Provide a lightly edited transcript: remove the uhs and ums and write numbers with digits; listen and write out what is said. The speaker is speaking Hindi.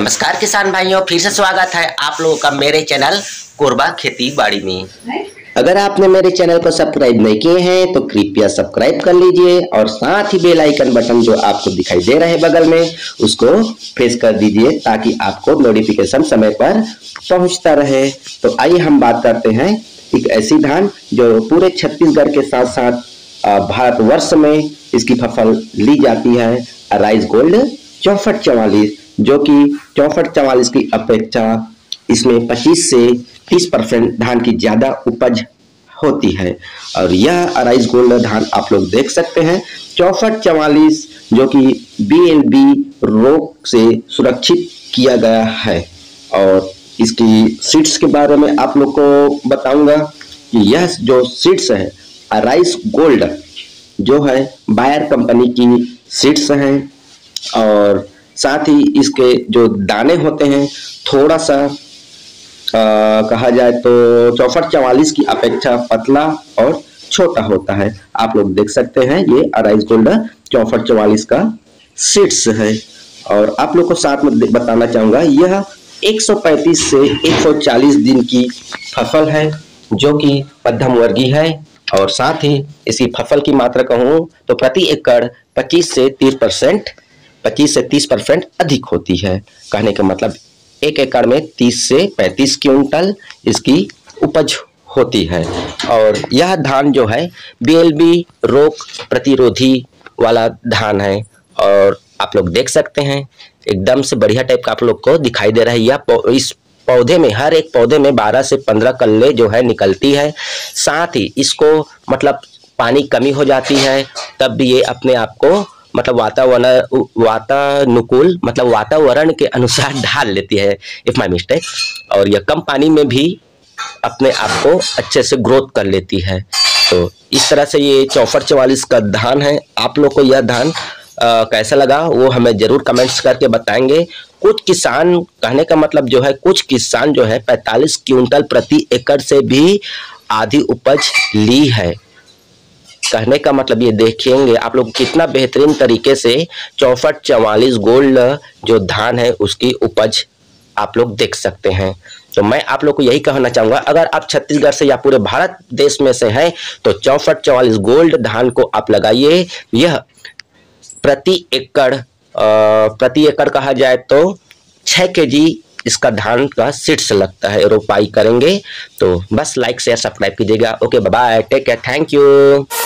नमस्कार किसान भाइयों, फिर से स्वागत है आप लोगों का मेरे चैनल कोरबा खेती बाड़ी में। अगर आपने मेरे चैनल को सब्सक्राइब नहीं किए हैं तो कृपया सब्सक्राइब कर लीजिए और साथ ही बेल आइकन बटन जो आपको दिखाई दे रहा है बगल में उसको प्रेस कर दीजिए ताकि आपको नोटिफिकेशन समय पर पहुंचता रहे। तो आइए हम बात करते हैं एक ऐसी धान जो पूरे छत्तीसगढ़ के साथ साथ भारतवर्ष में इसकी फसल ली जाती है, अराइज गोल्ड 6444, जो कि 6444 की अपेक्षा इसमें 25 से 30% धान की ज्यादा उपज होती है। और यह अराइज गोल्ड धान आप लोग देख सकते हैं 6444, जो कि BLB रोग से सुरक्षित किया गया है। और इसकी सीड्स के बारे में आप लोग को बताऊंगा कि यह जो सीड्स है अराइज गोल्ड जो है बायर कंपनी की सीड्स हैं, और साथ ही इसके जो दाने होते हैं थोड़ा सा कहा जाए तो 6444 की अपेक्षा पतला और छोटा होता है। आप लोग देख सकते हैं ये अराइज गोल्ड 6444 का सीड्स है। और आप लोग को साथ में बताना चाहूंगा यह 135 से 140 दिन की फसल है जो कि मध्यम वर्गीय है। और साथ ही इसकी फसल की मात्रा कहूँ तो प्रति एकड़ 25 से 30% अधिक होती है। कहने का मतलब एक एकड़ में 30 से 35 क्विंटल इसकी उपज होती है। और यह धान जो है BLB रोग प्रतिरोधी वाला धान है। और आप लोग देख सकते हैं एकदम से बढ़िया टाइप का आप लोग को दिखाई दे रहा है। यह इस पौधे में हर एक पौधे में 12 से 15 कल्ले जो है निकलती है। साथ ही इसको मतलब पानी कमी हो जाती है तब भी ये अपने आप को मतलब वातानुकूल मतलब वातावरण के अनुसार ढाल लेती है, इफ माय मिस्टेक। और यह कम पानी में भी अपने आप को अच्छे से ग्रोथ कर लेती है। तो इस तरह से ये 6444 का धान है। आप लोग को यह धान कैसा लगा वो हमें जरूर कमेंट्स करके बताएंगे। कुछ किसान कहने का मतलब जो है कुछ किसान जो है 45 क्विंटल प्रति एकड़ से भी आधी उपज ली है। कहने का मतलब ये देखेंगे आप लोग कितना बेहतरीन तरीके से 6444 गोल्ड जो धान है उसकी उपज आप लोग देख सकते हैं। तो मैं आप लोग को यही कहना चाहूंगा, अगर आप छत्तीसगढ़ से या पूरे भारत देश में से हैं तो 6444 गोल्ड धान को आप लगाइए। यह प्रति एकड़ कहा जाए तो 6 kg इसका धान का सीड्स लगता है। रोपाई करेंगे तो बस लाइक शेयर सब्सक्राइब कीजिएगा। Okay bye, take care, thank you.